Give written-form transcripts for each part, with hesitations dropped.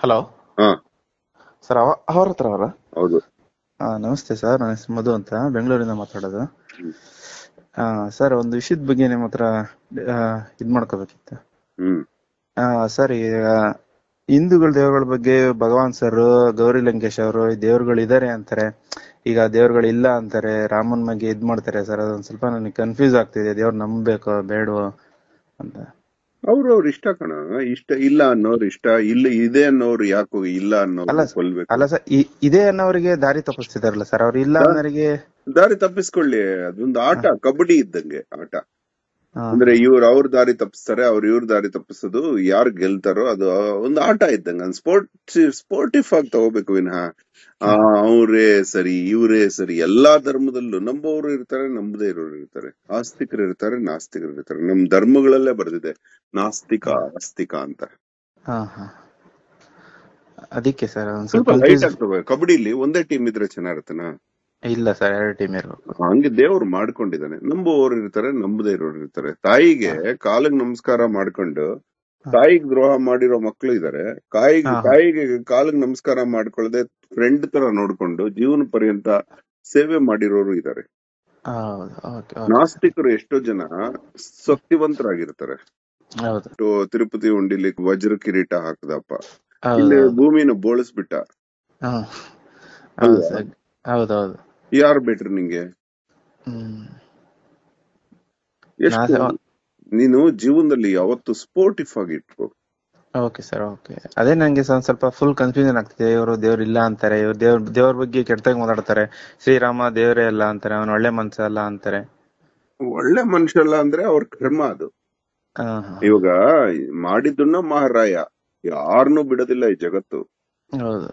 Hello ಹಾ, sir, ಅವರ ಹತ್ರ ಅವರ ಹೌದು. ನಮಸ್ತೆ ಸರ್, ನನ್ನ ಹೆಸರು ಮಧು ಅಂತ, ಬೆಂಗಳೂರಿಂದ ಮಾತಾಡೋದು. ಹ್ಮ್. ಸರ್, ಒಂದು ವಿಷಯದ ಬಗ್ಗೆ ನಿಮ್ಮ ಹತ್ರ ಇದ್ ಮಾಡ್ಕೋಬೇಕಿತ್ತು. ಹ್ಮ್. ಸರ್, ಈಗ ಹಿಂದೂಗಳ ದೇವರುಗಳ ಬಗ್ಗೆ ಭಗವಾನ್ ಸರ್, ಗೌರಿ ಲಂಕೇಶ್ ಅವರು ದೇವರುಗಳು ಇದಾರೆ ಅಂತಾರೆ, ಈಗ ದೇವರುಗಳು ಇಲ್ಲ ಅಂತಾರೆ, ರಾಮನ್ ಬಗ್ಗೆ ಇದ್ ಮಾಡ್ತಾರೆ ಸರ್. ಅದೊಂದು ಸ್ವಲ್ಪ ನನಗೆ ಕನ್ಫ್ಯೂಸ್ ಆಗ್ತಿದೆ, ದೇವ್ರು ನಂಬಬೇಕೋ ಬೇಡವೋ ಅಂತ. ಅವ್ರವ್ರ ಇಷ್ಟ ಕಣ. ಇಷ್ಟ ಇಲ್ಲ ಅನ್ನೋರು ಇಷ್ಟ, ಇಲ್ಲ ಇದೆ ಅನ್ನೋರು ಯಾಕೋ ಇಲ್ಲ ಅಲ್ಲ ಅನ್ನೋರ್ನ ಕೊಲ್ಬೇಕು. ಅಲ್ಲ ಸರ್, ಇದೇ ಅನ್ನೋರಿಗೆ ದಾರಿ ತಪ್ಪಿಸ್ತಿದಾರಲ್ಲ ಸರ್, ಅವ್ರು ಇಲ್ಲ ದಾ- ಅನ್ನೋರಿಗೆ. ದಾರಿ ತಪ್ಪಿಸ್ಕೊಳ್ಳಿ. ಅದೊಂದು ಆಟ, ಹ, ಕಬಡ್ಡಿ ಇದ್ದಂಗೆ ಆಟ. ಹ, ಅಂದ್ರೆ ಇವ್ರ ದಾರಿ ತಪ್ಪಿಸ್ತಾರೆ, ಇವ್ರ ದಾರಿ ತಪ್ಪಿಸೋದು. ಯಾರು ಗೆಲ್ತಾರೋ ಅದು ಒಂದು ಆಟ ಇದ್ದಂಗೆ. ಸ್ಪೋರ್ಟಿಫ್ ಆಗಿ ತಗೋಬೇಕು ವಿನಃ ಹ. ಅವರೇ ಸರಿ ಇವರೇ ಸರಿ. ಎಲ್ಲಾ ಧರ್ಮದಲ್ಲೂ ನಂಬೋರು ಇರ್ತಾರೆ, ನಂಬದೇ ಇರೋರು ಇರ್ತಾರೆ, ಆಸ್ತಿಕರು ಇರ್ತಾರೆ, ನಾಸ್ತಿಕರು ಇರ್ತಾರೆ. ನಮ್ ಧರ್ಮಗಳಲ್ಲೇ ಬರ್ದಿದೆ ನಾಸ್ತಿಕ ಆಸ್ತಿಕ ಅಂತ. ಹಾ ಹಾ ಅದಕ್ಕೆ ಸರ್ ಒಂದ್ ಸ್ವಲ್ಪ ಸ್ವಲ್ಪ ಲೈಟ್ ಕನ್ಫ್ಯೂಸ್. ಆಗಿ ತಗೋ. ಕಬಡ್ಡಿಲಿ ಒಂದೇ ಟೀಮ್ ಇದ್ರೆ ಚೆನ್ನಾಗಿರುತ್ತನ? ಇಲ್ಲ ಸರ್, ಎರಡು ಟೀಮ್ ಇರ್ಬೇಕು. ಹಂಗೆ ದೇವ್ರು ಮಾಡ್ಕೊಂಡಿದ್ದಾನೆ. ನಂಬುವವರು ಇರ್ತಾರೆ, ನಂಬದೇ ಇರೋರು ಇರ್ತಾರೆ. ತಾಯಿಗೆ ಹಾ ಕಾಲಿಗೆ ನಮಸ್ಕಾರ ಮಾಡ್ಕೊಂಡು ಹಾ ತಾಯಿಗೆ ದ್ರೋಹ ಮಾಡಿರೋ ಮಕ್ಳು ಇದಾರೆ. ಹಾ ತಾಯಿಗೆ ಕಾಲಿಗೆ ನಮಸ್ಕಾರ ಮಾಡ್ಕೊಳ್ಳದೆ ಫ್ರೆಂಡ್ ತರ ನೋಡ್ಕೊಂಡು ಜೀವನ ಪರ್ಯಂತ ಸೇವೆ ಮಾಡಿರೋರು ಇದಾರೆ. ಹೌದು. Okay okay sir. ನಾಸ್ತಿಕರು ಎಷ್ಟೋ ಜನ ಶಕ್ತಿವಂತರಾಗಿರ್ತಾರೆ. ಹೌದು ತಿರುಪತಿ ಉಂಡಿಲಿ ವಜ್ರ ಕಿರೀಟ ಹಾಕದಪ್ಪ, ಹೌದು ಇಲ್ಲಿ ಹೌದು. ಭೂಮಿನ ಬೋಳಿಸ್ಬಿಟ್ಟ ಹಾ ಹೌದು ಅಲ್ವಾ? ಸರ್. ಹೌದೌದು. ಯಾರು ಬೇಟ್ರಿ ನಿಂಗೆ? ಹ್ಮ್. ನಾ ಎಷ್ಟು ನೀನು ಜೀವನದಲ್ಲಿ ಯಾವತ್ತು ಸ್ಪೋರ್ಟಿಫ್ ಆಗಿ ಇಟ್ಕೋ. Okay sir, okay. ಅದೇ ನಂಗೆ ಸ್ವಲ್ಪ ಫುಲ್ ಕನ್ಫ್ಯೂಷನ್ ಆಗ್ತಿದೆ. ಇವರು ದೇವ್ರು ಇಲ್ಲ ಅಂತಾರೆ, ಇವ್ರು ದೇವ್ರ ಬಗ್ಗೆ ಕೆಟ್ಟದಾಗಿ ಮಾತಾಡ್ತಾರೆ. ಶ್ರೀರಾಮ ದೇವರೇ ಅಲ್ಲ ಅಂತಾರೆ, ಅವನು ಒಳ್ಳೆ ಮನ್ಸ ಅಲ್ಲ ಅಂತಾರೆ. ಒಳ್ಳೆ ಮನುಷ್ಯ ಅಲ್ಲ ಅಂದ್ರೆ ಅವ್ರ ಕರ್ಮ ಅದು. ಹಾ ಹಾ ಇವಾಗ ಮಾಡಿದ್ದನ್ನ ಮಹಾರಾಯ ಯಾರನ್ನೂ ಬಿಡೋದಿಲ್ಲ ಈ ಜಗತ್ತು. ಹೌದು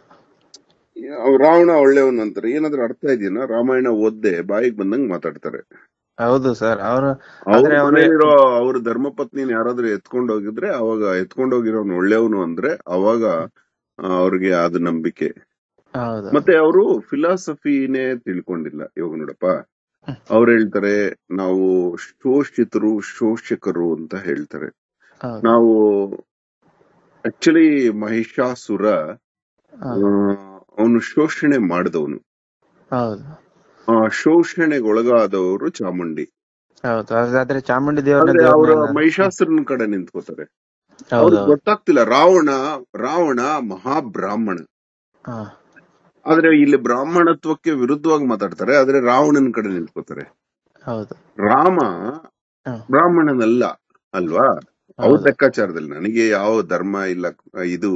ರಾವಣ ಒಳ್ಳೆಯವನು ಅಂತಾರೆ. ಏನಾದ್ರೂ ಅರ್ಥ ಇದೆಯಾ? ರಾಮಾಯಣ ಓದ್ದೆ ಬಾಯಿಗೆ ಬಂದಂಗ್ ಮಾತಾಡ್ತಾರೆ. ಹೌದು ಸರ್. ಅವ್ರ ಆದ್ರೆ ಅವರು. ಮನೇಲಿರೋ ಅವ್ರ ಧರ್ಮಪತ್ನಿನ ಯಾರಾದ್ರೂ ಎತ್ಕೊಂಡೋಗಿದ್ರೆ ಅವಾಗ ಎತ್ಕೊಂಡೋಗಿರೋನು ಒಳ್ಳೆಯವನು ಅಂದ್ರೆ ಅವಾಗ ಅವ್ರಿಗೆ ಅದು ನಂಬಿಕೆ. ಹೌದು ಮತ್ತೆ ಅವರು ಫಿಲಾಸಫಿನೇ ತಿಳ್ಕೊಂಡಿಲ್ಲ. ಇವಾಗ ನೋಡಪ್ಪ, ಅವ್ರು ಹೇಳ್ತಾರೆ ನಾವು ಶೋಷಿತರು ಶೋಷಕರು ಅಂತ ಹೇಳ್ತಾರೆ. ಹೌದು ನಾವು ಆಕ್ಚುಲಿ ಮಹಿಷಾಸುರ ಹಾ ಅವನು ಶೋಷಣೆ ಮಾಡಿದವನು. ಹೌದು ಶೋಷಣೆಗೊಳಗಾದವರು ಚಾಮುಂಡಿ. ಹೌದು. ಆದ್ರೆ ಚಾಮುಂಡಿ ದೇವ್ರನ್ನ ಆದ್ರೆ ಅವರ ದೇವ್ರನ್ನ. ಮಹಿಷಾಸುರನ ಕಡೆ ನಿಂತ್ಕೋತಾರೆ. ಅವ್ರಿಗೆ ಹೌದೌದು. ಗೊತ್ತಾಗ್ತಿಲ್ಲ ರಾವಣ ಮಹಾಬ್ರಾಹ್ಮಣ. ಹಾ ಆದ್ರೆ ಇಲ್ಲಿ ಬ್ರಾಹ್ಮಣತ್ವಕ್ಕೆ ವಿರುದ್ಧವಾಗಿ ಮಾತಾಡ್ತಾರೆ, ಆದ್ರೆ ರಾವಣನ ಕಡೆ ನಿಂತ್ಕೋತಾರೆ. ಹೌದು. ರಾಮ ಹ, ಬ್ರಾಹ್ಮಣನಲ್ಲ ಅಲ್ವಾ? ಅವ್ರ ಹೌದು ಲೆಕ್ಕಾಚಾರದಲ್ಲಿ ನನಗೆ ಯಾವ ಧರ್ಮ ಇಲ್ಲ, ಇದು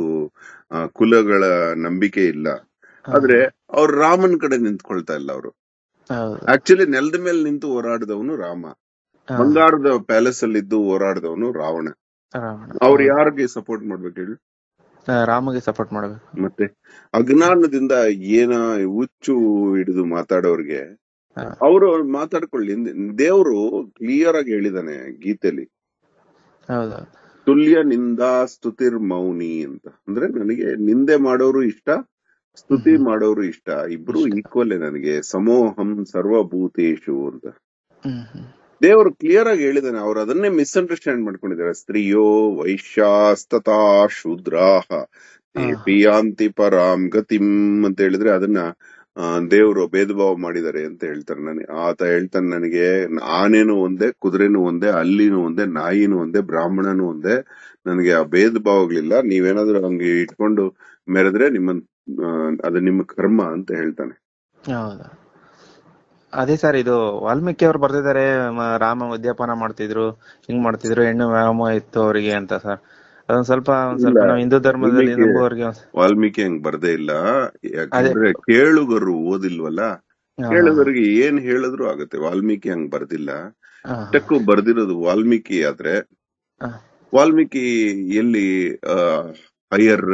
ಕುಲಗಳ ನಂಬಿಕೆ ಇಲ್ಲ. ಹ, ಆದ್ರೆ ಅವ್ರು ರಾಮನ್ ಕಡೆ ನಿಂತ್ಕೊಳ್ತಾ ಇಲ್ಲ. ಅವರು ಹೌದು. ಆಕ್ಚುಲಿ ನೆಲದ ಮೇಲೆ ನಿಂತು ಹೋರಾಡಿದವನು ರಾಮ. ಹ, ಬಂಗಾರದ ಪ್ಯಾಲೇಸ್ ಅಲ್ಲಿ ಇದ್ದು ಹೋರಾಡಿದವನು ರಾವಣ. ರಾವಣ. ಅವ್ರು ಹೌದು. ಯಾರಿಗೆ ಸಪೋರ್ಟ್ ಮಾಡ್ಬೇಕು ಹೇಳಿ? ರಾಮಗೆ ಸಪೋರ್ಟ್ ಮಾಡ್ಬೇಕು. ಮತ್ತೆ ಅಜ್ಞಾನದಿಂದ ಏನ ಹುಚ್ಚು ಹಿಡಿದು ಮಾತಾಡೋರ್ಗೆ ಹ, ಅವರು ಮಾತಾಡ್ಕೊಳ್ಳಿ. ದೇವ್ರು ಕ್ಲಿಯರ್ ಆಗಿ ಹೇಳಿದಾನೆ ಗೀತೆಲಿ, ಹೌದು ತುಲ್ಯ ನಿಂದಾ ಸ್ತುತಿರ್ ಮೌನಿ ಅಂತ. ಅಂದ್ರೆ ನನಗೆ ನಿಂದೆ ಮಾಡೋರು ಇಷ್ಟ, ಹ್ಮ್ ಸ್ತುತಿ ಹ್ಮ್ ಮಾಡೋರು ಇಷ್ಟ. ಇಬ್ರು ಇಷ್ಟ. ಈಕ್ವಲ್ ನನಗೆ. ಸಮೋಹಂ ಸರ್ವಭೂತೇಶು ಅಂತ ಹ್ಮ್. ದೇವರು ಕ್ಲಿಯರ್ ಆಗಿ ಹೇಳಿದಾನೆ. ಅವ್ರು ಅದನ್ನೇ ಮಿಸ್ಅಂಡರ್ಸ್ಟ್ಯಾಂಡ್ ಮಾಡ್ಕೊಂಡಿದ್ದಾರೆ. ಸ್ತ್ರೀಯೋ ವೈಶ್ಯಾಸ್ತತಾ ಶೂದ್ರಾಹ ಹ, ತೇಪಿಯಾಂತಿ ಪರಾಂ ಗತಿಂ ಅಂತ ಹೇಳಿದ್ರೆ ಅದನ್ನ ದೇವರು ಭೇದ ಭಾವ ಮಾಡಿದ್ದಾರೆ ಅಂತ ಹೇಳ್ತಾರೆ. ಆತ ಹೇಳ್ತಾನೆ, ನನಗೆ ಆನೆನೂ ಒಂದೇ, ಕುದುರೆನೂ ಒಂದೇ, ಹಲ್ಲಿನೂ ಒಂದೇ, ನಾಯಿನೂ ಒಂದೇ, ಬ್ರಾಹ್ಮಣನೂ ಒಂದೇ. ನನಗೆ ಆ ಭೇದ ಭಾವಗಳಿಲ್ಲ. ನೀವೇನಾದ್ರೂ ಹಂಗೆ ಇಟ್ಕೊಂಡು ಮೆರೆದ್ರೆ ಅದು ನಿಮ್ಮ ಕರ್ಮ ಅಂತ ಹೇಳ್ತಾನೆ. ಹೌದು. ಅದೇ ಸರ್, ಇದು ವಾಲ್ಮೀಕಿ ಅವ್ರು ಬರ್ದಿದ್ದಾರೆ, ರಾಮ ಮದ್ಯಪಾನ ಮಾಡ್ತಿದ್ರು, ಹಿಂಗ್ ಮಾಡ್ತಿದ್ರು, ಹೆಣ್ಣು ವ್ಯಾಮೋಹ ಇತ್ತು ಅವರಿಗೆ ಅಂತ ಸರ್. ಒಂದ್ ಇಲ್ಲ, ಸ್ವಲ್ಪ ನಾವು ಹಿಂದೂ ಧರ್ಮದಲ್ಲಿ ವಾಲ್ಮೀಕಿ ನಂಬುವವರಿಗೆ. ವಾಲ್ಮೀಕಿ ಹಂಗ್ ಬರ್ದೇ ಇಲ್ಲ. ಅದೇ. ಯಾಕಂದ್ರೆ ಕೇಳುಗರು ಓದಿಲ್ವಲ್ಲ. ಹಾ ಹಾ ಕೇಳುಗರಿಗೆ ಏನ್ ಹೇಳಿದ್ರು ಆಗುತ್ತೆ. ವಾಲ್ಮೀಕಿ ಹಂಗ್ ಬರ್ದಿಲ್ಲ. ಹಾ ಇಷ್ಟಕ್ಕೂ ಬರ್ದಿರೋದು ವಾಲ್ಮೀಕಿ ಆದ್ರೆ ಹಾ ವಾಲ್ಮೀಕಿ ಎಲ್ಲಿ ಹೈಯರ್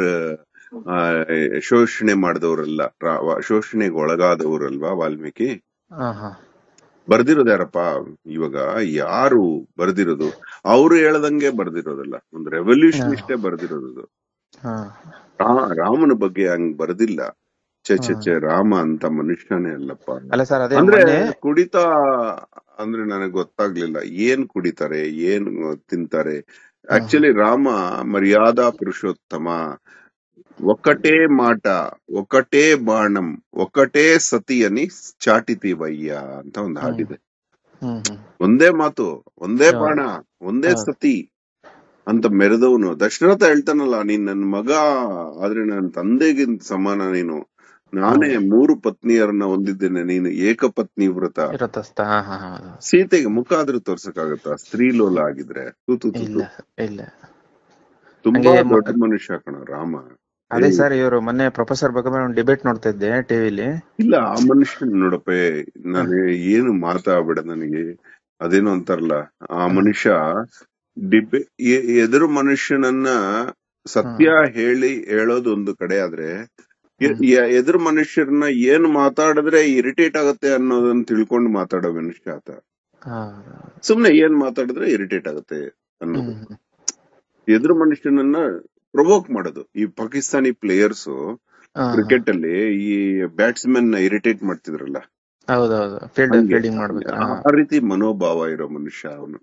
ಶೋಷಣೆ ಮಾಡಿದವರಲ್ಲ, ಶೋಷಣೆಗೆ ಒಳಗಾದವರಲ್ವಾ ವಾಲ್ಮೀಕಿ. ಹಾ ಹಾ ಬರ್ದಿರೋದು ಯಾರಪ್ಪ? ಇವಾಗ ಯಾರು ಬರ್ದಿರೋದು? ಅವ್ರು ಹೇಳ್ದಂಗೆ ಬರ್ದಿರೋದಲ್ಲ, ಒಂದು ರೆವಲ್ಯೂಷನಿಸ್ಟೇ ಬರ್ದಿರೋದು. ಹಾ ರಾಮನ ಬಗ್ಗೆ ಹಂಗ್ ಬರ್ದಿಲ್ಲ. ಹಾ ಚೆ ರಾಮ ಅಂತ ಮನುಷ್ಯನೇ ಅಲ್ಲಪ್ಪ. ಅಲ್ಲ ಸರ್, ಅದೇ ಅಂದ್ರೆ ಮೊನ್ನೆ. ಕುಡಿತಾ ಅಂದ್ರೆ ನನಗ್ ಗೊತ್ತಾಗ್ಲಿಲ್ಲ ಏನ್ ಕುಡಿತಾರೆ, ಏನ್ ತಿಂತಾರೆ. ಹಾ ಹಾ ಆಕ್ಚುಲಿ ರಾಮ ಮರ್ಯಾದಾ ಪುರುಷೋತ್ತಮ, ఒక్కటే మాట, ఒకటే బాణం, ఒకటే సతి అని చాటిತೀವಯ್ಯ ಅಂತ ಒಂದು ಹ್ಮ್ ಹಾಡಿದೆ. ಹ್ಮ್ ಹ್ಮ್ ಒಂದೇ ಮಾತು, ಒಂದೇ ಹೌದು ಬಾಣ, ಒಂದೇ ಹೌದು ಸತಿ ಅಂತ ಮೆರೆದವನು ದಶರಥ ಹೇಳ್ತಾನಲ್ಲ, ನೀನ್ ನನ್ ಮಗ ಆದ್ರೆ ನನ್ನ ತಂದೆಗಿಂತ ಸಮಾನ ನೀನು. ನಾನೇ ಹೌದು 3 ಪತ್ನಿಯರನ್ನ ಹೊಂದಿದ್ದೇನೆ, ನೀನು ಏಕಪತ್ನಿ ವ್ರತ. ಇರತ್ತಸ್ತ ಹೌದು. ಸೀತೆಗೆ ಮುಖ ಆದ್ರೂ ತೋರ್ಸಕ್ಕಾಗತ್ತಾ? ಸ್ತ್ರೀ ಲೋಲ ಆಗಿದ್ರೆ ತೂತು ಇಲ್ಲ ತೂತು. ಇಲ್ಲ ತುಂಬಾ ಹಂಗೆ ದೊಡ್ಡ ಮನುಷ್ಯ ಕಣ ರಾಮ. ಏ ಅದೇ ಸರ್ ಇವರು ಮೊನ್ನೆ ಪ್ರೊಫೆಸರ್ ಬಗ್ಗೆ ಒಂದು ಡಿಬೇಟ್ ನೋಡ್ತಾ ಇದ್ದೆ ಟಿವಿಲಿ. ಇಲ್ಲ, ಆ ಮನುಷ್ಯನ್ ನೋಡಪ್ಪ, ನಾನು ಏನು ಮಾತಾಡ್ಬೇಡ ನನಗೆ. ಅದೇನೋ ಅಂತಾರಲ್ಲ, ಆ ಮನುಷ್ಯ ಡಿಬೆ ಎದುರು ಮನುಷ್ಯನನ್ನ ಸತ್ಯ ಹೇಳೋದು ಒಂದು ಕಡೆ ಆದ್ರೆ, ಎದುರು ಮನುಷ್ಯರನ್ನ ಏನ್ ಮಾತಾಡಿದ್ರೆ ಇರಿಟೇಟ್ ಆಗುತ್ತೆ ಅನ್ನೋದನ್ನ ತಿಳ್ಕೊಂಡು ಮಾತಾಡೋ ಮನುಷ್ಯ ಆತ. ಸುಮ್ನೆ ಏನ್ ಮಾತಾಡಿದ್ರೆ ಇರಿಟೇಟ್ ಆಗುತ್ತೆ ಅನ್ನೋದು. ಎದುರು ಮನುಷ್ಯನನ್ನ ಪ್ರೊವೋಕ್ ಮಾಡೋದು. ಈ ಪಾಕಿಸ್ತಾನಿ ಪ್ಲೇಯರ್ಸ್ ಕ್ರಿಕೆಟ್ ಅಲ್ಲಿ ಈ ಬ್ಯಾಟ್ಸ್ಮನ್ ಇರಿಟೇಟ್ ಮಾಡ್ತಿದ್ರಲ್ಲ, ಹೌದೌದು ಫೀಲ್ಡಿಂಗ್ ಮಾಡ್ಬೇಕು. ಆ ರೀತಿ ಮನೋಭಾವ ಇರೋ ಮನುಷ್ಯ ಅವನು.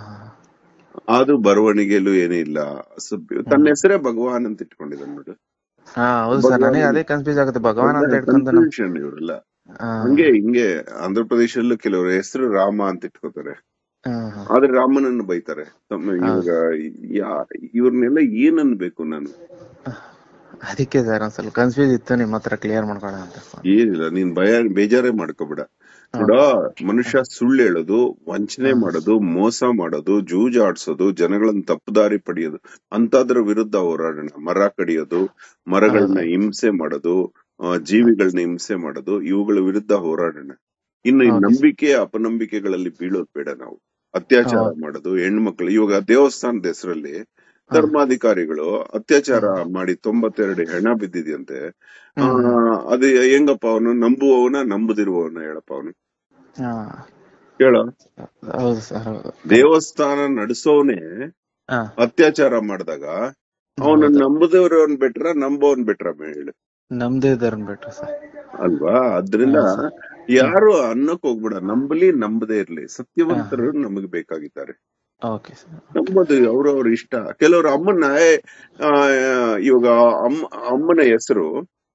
ಅದು ಬರವಣಿಗೆಲು ಏನೂ ಇಲ್ಲ. ತನ್ನ ಹೆಸರೇ ಭಗವಾನ್ ಅಂತ ಇಟ್ಕೊಂಡಿದ್ದಾನೆ ನೋಡು. ಹೌದು ಸರ್, ನನಗೆ ಅದೇ ಕನ್ಫ್ಯೂಸ್ ಆಗುತ್ತೆ. ಭಗವಾನ್ ಅಂತ ಇಟ್ಕೊಂಡು ಕನ್ಫ್ಯೂಷನ್ ಇವರೆಲ್ಲ. ಹಂಗೆ ಹಿಂಗೆ ಆಂಧ್ರ ಪ್ರದೇಶಲ್ಲೂ ಕೆಲವರು ಹೆಸರು ರಾಮ ಅಂತ ಇಟ್ಕೋತಾರೆ, ಆದ್ರೆ ರಾಮನನ್ನು ಬೈತಾರೆ. ಇವಾಗ ಇವ್ರನ್ನೆಲ್ಲ ಏನ್ ಅನ್ಬೇಕು ನಾನು? ಅದಕ್ಕೆ ಸರ್ ಒಂದ್ ಸ್ವಲ್ಪ ಕನ್ಫ್ಯೂಸ್ ಇತ್ತು, ನಿಮ್ ಹತ್ರ ಕ್ಲಿಯರ್ ಮಾಡ್ಕೊಳ್ಳೋಣ ಅಂತ. ಏನಿಲ್ಲ, ನೀನ್ ಬೇಜಾರೇ ಮಾಡ್ಕೋಬೇಡ. ನೋಡ, ಮನುಷ್ಯ ಸುಳ್ಳು ಹೇಳೋದು, ವಂಚನೆ ಮಾಡೋದು, ಮೋಸ ಮಾಡೋದು, ಜೂಜಾಡ್ಸೋದು, ಜನಗಳನ್ನ ತಪ್ಪುದಾರಿ ಪಡೆಯೋದು, ಅಂತದ್ರ ವಿರುದ್ಧ ಹೋರಾಡೋಣ. ಮರ ಕಡಿಯೋದು, ಮರಗಳನ್ನ ಹಿಂಸೆ ಮಾಡೋದು, ಜೀವಿಗಳನ್ನ ಹಿಂಸೆ ಮಾಡೋದು, ಇವುಗಳ ವಿರುದ್ಧ ಹೋರಾಡೋಣ. ಇನ್ನು ಈ ನಂಬಿಕೆ ಅಪನಂಬಿಕೆಗಳಲ್ಲಿ ಬೀಳೋದ್ ಬೇಡ ನಾವು. ಅತ್ಯಾಚಾರ ಮಾಡೋದು, ಹೆಣ್ಮಕ್ಳು, ಇವಾಗ ದೇವಸ್ಥಾನದ ಹೆಸರಲ್ಲಿ ಧರ್ಮಾಧಿಕಾರಿಗಳು ಅತ್ಯಾಚಾರ ಮಾಡಿ 92 ಹೆಣ ಬಿದ್ದಿದ್ಯಂತೆ. ಅದು ಹೆಂಗಪ್ಪ? ಅವನು ನಂಬುವವನ ನಂಬದಿರುವವನ ಹೇಳಪ್ಪ ಅವನು ಹೇಳ. ದೇವಸ್ಥಾನ ನಡೆಸೋನೆ ಅತ್ಯಾಚಾರ ಮಾಡಿದಾಗ ಅವನನ್ನ ನಂಬದವ್ರವನ್ ಬಿಟ್ರ ನಂಬೋನ್ ಬಿಟ್ರ ಹೇಳು? ನಮ್ದೇದವ್ರನ್ ಬಿಟ್ರ ಅಲ್ವಾ? ಅದ್ರಿಂದ ಯಾರು ಅನ್ನಕ್ ಹೋಗ್ಬಿಡ. ನಂಬಲಿ ನಂಬದೇ ಇರ್ಲಿ, ಸತ್ಯವಂತರು ನಮಗ್ ಬೇಕಾಗಿದ್ದಾರೆ. ನಂಬದು ಅವ್ರವ್ರ ಇಷ್ಟ. ಕೆಲವರು ಅಮ್ಮನ ಇವಾಗ ಅಮ್ಮನ ಹೆಸರು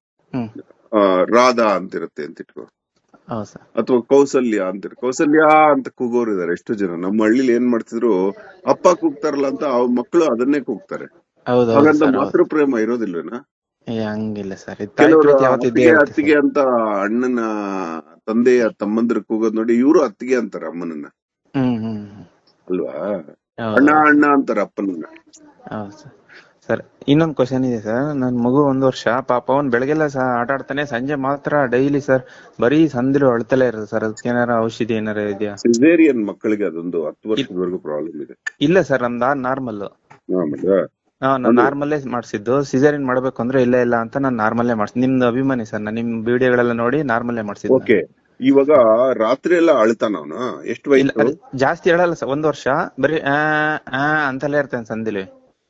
ರಾಧಾ ಅಂತಿರುತ್ತೆ ಅಂತ ಇಟ್ಕೋ, ಅಥವಾ ಕೌಸಲ್ಯ ಅಂತಿರ್. ಕೌಸಲ್ಯ ಅಂತ ಕೂಗೋರು ಇದಾರೆ ಎಷ್ಟು ಜನ. ನಮ್ಮ ಹಳ್ಳಿಲಿ ಏನ್ ಮಾಡ್ತಿದ್ರು, ಅಪ್ಪ ಕೂಗ್ತಾರಲ್ಲ ಅಂತ ಅವ್ರ ಮಕ್ಕಳು ಅದನ್ನೇ ಕೂಗ್ತಾರೆ. ಹಾಗಂತ ಮಾತೃ ಪ್ರೇಮ ಇರೋದಿಲ್ವೇನಾ? ಹಂಗಿಲ್ಲ ಸರ್. ಕೆಲವರು ಅತ್ತಿಗೆ ಅಂತ ಅಣ್ಣನ ತಂದೆಯ ತಮ್ಮಂದ್ರ ಕೂಗೋದ್ ನೋಡಿ, ಇವರು ಅತ್ತಿಗೆ ಅಂತಾರ ಅಮ್ಮನನ್ನ, ಅಲ್ವಾ? ಅಣ್ಣ ಅಣ್ಣ ಅಂತಾರ ಅಪ್ಪನನ್ನ. ಸರ್ ಇನ್ನೊಂದ್ ಕ್ವಶನ್ ಇದೆ ಸರ್. ನನ್ ಮಗು 1 ವರ್ಷ, ಪಾಪ ಅವ್ನ್ ಬೆಳಗ್ಗೆಲ್ಲ ಆಟ ಆಡ್ತಾನೆ, ಸಂಜೆ ಮಾತ್ರ ಡೈಲಿ ಸರ್ ಬರೀ ಸಂದಿಲು ಅಳ್ತಲೇ ಇರುತ್ತೆ ಸರ್. ಅದಕ್ಕೆ ಏನಾರ ಔಷಧಿ ಏನಾರ ಇದೆಯಾ? ಸಿಸೇರಿಯನ್ ಮಕ್ಕಳಿಗೆ ಅದೊಂದು 10 ವರ್ಷದವರೆಗೂ ಪ್ರಾಬ್ಲಮ್ ಇದೆ. ಇಲ್ಲ ಸರ್, ನಮ್ದ ನಾರ್ಮಲ್. ನಾನು ನಾರ್ಮಲ್ಲೇ ಮಾಡ್ಸಿದ್ದು. ಸಿಸೇರಿಯನ್ ಮಾಡ್ಬೇಕು ಅಂದ್ರೆ ಇಲ್ಲ ಅಂತ ನಾನು ನಾರ್ಮಲ್ಲೇ ಮಾಡ್ಸಿದ್ದು. ನಿಮ್ದು ಅಭಿಮಾನಿ ಸರ್, ನಾನು ನಿಮ್ ವಿಡಿಯೋಗಳೆಲ್ಲ ನೋಡಿ ನಾರ್ಮಲ್ಲೇ ಮಾಡ್ಸಿದ್ದು. ಓಕೆ, ಇವಾಗ ರಾತ್ರಿ ಎಲ್ಲ ಅಳ್ತಾನ ಅವನು? ಎಷ್ಟು ವಯಸ್ಸು? ಜಾಸ್ತಿ ಹೇಳಲ್ಲ ಸರ್, 1 ವರ್ಷ. ಬರೀ ಅಂತಲೇ ಇರ್ತಾನೆ ಸಂದಿಲಿ.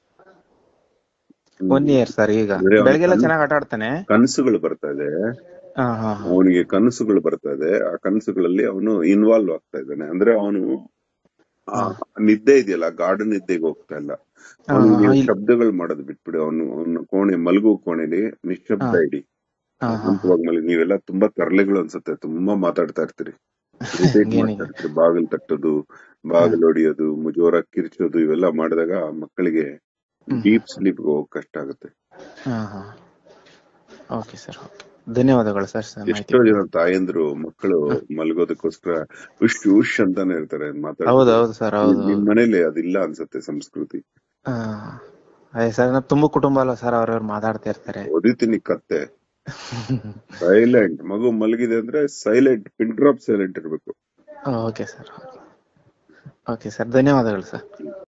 1 ಇಯರ್ ಸರ್. ಈಗ ಬೆಳಗ್ಗೆಲ್ಲ ಚೆನ್ನಾಗಿ ಆಟ ಆಡ್ತಾನೆ. ಕನಸುಗಳು ಬರ್ತಾ ಇದೆ ಅವನಿಗೆ, ಕನಸುಗಳು ಬರ್ತಾ ಇದೆ. ಆ ಕನಸುಗಳಲ್ಲಿ ಅವನು ಇನ್ವಾಲ್ವ್ ಆಗ್ತಾ ಇದ್ದಾನೆ. ಅಂದ್ರೆ ಅವನು ನಿದ್ದೆ ಇದೆಯಲ್ಲ, ಗಾಢ ನಿದ್ದೆಗೆ ಹೋಗ್ತಾ ಇಲ್ಲ. ಶಬ್ದಗಳು ಮಾಡೋದು ಬಿಟ್ಬಿಡು. ಅವನು ಕೋಣೆ, ಮಲಗು ಕೋಣೆಲಿ ನಿಶ್ಶಬ್ದ ಇಡಿ, ಶಾಂತವಾಗಿ ಮಲಗಿ. ನೀವೆಲ್ಲ ತುಂಬಾ ತರಲೆಗಳು ಅನ್ಸುತ್ತೆ, ತುಂಬಾ ಮಾತಾಡ್ತಾ ಇರ್ತೀರಿ, ಮಾಡ್ತಾ ಇರ್ತೀರಿ. ಬಾಗಿಲು ತಟ್ಟೋದು, ಬಾಗಿಲು ಹೊಡಿಯೋದು, ಜೋರಾಗಿ ಕಿರ್ಚೋದು, ಇವೆಲ್ಲ ಮಾಡಿದಾಗ ಮಕ್ಕಳಿಗೆ ಡೀಪ್ ಸ್ಲೀಪ್ ಹೋಗಕ್ ಕಷ್ಟ ಆಗುತ್ತೆ. ಧನ್ಯವಾದಗಳು ಸರ್. ಎಷ್ಟೋ ಜನ ತಾಯಂದ್ರು ಮಕ್ಕಳು ಮಲಗೋದಕ್ಕೋಸ್ಕರ ಉಶ್ ಉಶ್ ಅಂತಾನೆ ಇರ್ತಾರೆ, ಮಾತಾಡ್ತಾರೆ. ನಿಮ್ ಮನೇಲಿ ಅದಿಲ್ಲ ಅನ್ಸುತ್ತೆ ಸಂಸ್ಕೃತಿ. ಅದೇ ಸರ್, ತುಂಬಾ ಕುಟುಂಬ ಅಲ್ಲ ಸರ್, ಅವ್ರವ್ರು ಮಾತಾಡ್ತಾ ಇರ್ತಾರೆ. ಓದಿತೀನಿ ಕತ್ತೆ. ಸೈಲೆಂಟ್. ಮಗು ಮಲಗಿದೆ ಅಂದ್ರೆ ಸೈಲೆಂಟ್, ಪಿನ್ ಡ್ರಾಪ್ ಸೈಲೆಂಟ್ ಇರ್ಬೇಕು. ಓಕೆ ಸರ್, ಧನ್ಯವಾದಗಳು ಸರ್.